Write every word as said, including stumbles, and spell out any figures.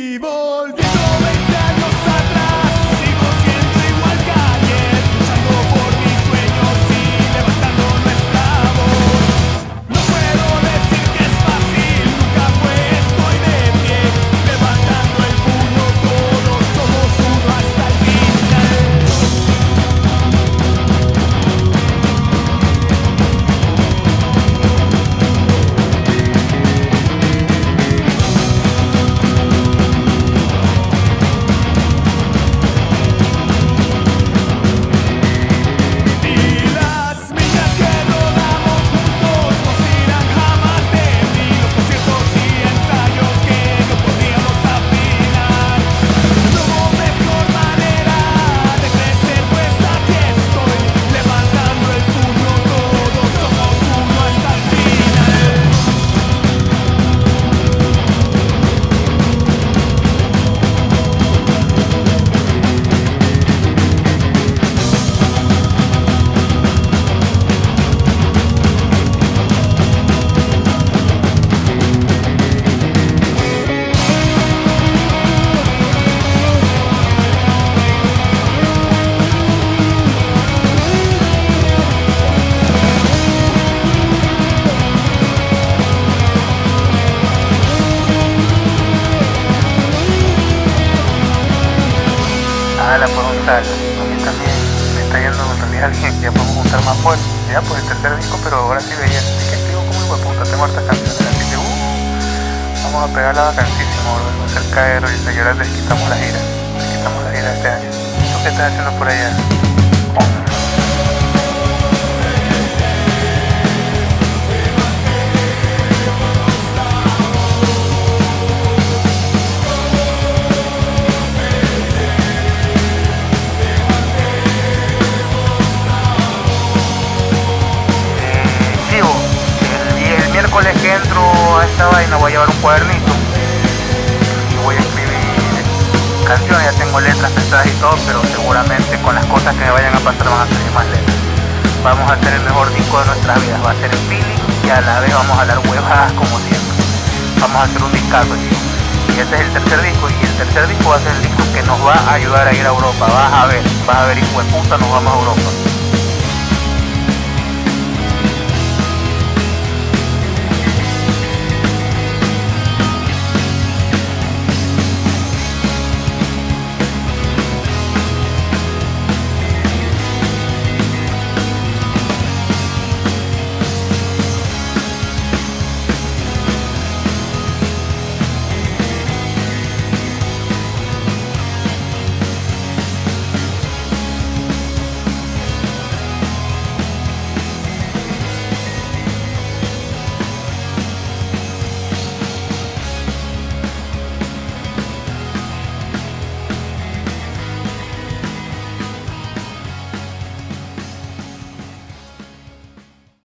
Y volviendo veinte años atrás, sigo siendo igual que ayer, luchando por mis sueños y levantando nuestra voz. No puedo decir que es fácil, nunca fue, estoy de pie, levantando el puño, todos somos uno hasta el final. Ala, pues Gonzalo, a mí también me está yendo en realidad alguien que ya podemos juntar más fuerte. Ya, pues el tercer disco, pero ahora sí veía, así que escribo como hijo de puta, tengo hartas canciones, así que uh, vamos a pegar la vacancísima, bro, va a ser caer y de llorar, les quitamos la gira, les quitamos la gira este año. ¿Tú qué estás haciendo por allá? Oh. El miércoles que entro a esta vaina voy a llevar un cuadernito y voy a escribir canciones, ya tengo letras pensadas y todo, pero seguramente con las cosas que me vayan a pasar van a salir más letras. Vamos a hacer el mejor disco de nuestras vidas, va a ser el feeling y a la vez vamos a hablar huevadas como siempre. Vamos a hacer un discazo, tío. Y este es el tercer disco, y el tercer disco va a ser el disco que nos va a ayudar a ir a Europa. Vas a ver, vas a ver, hijo de puta, nos vamos a Europa.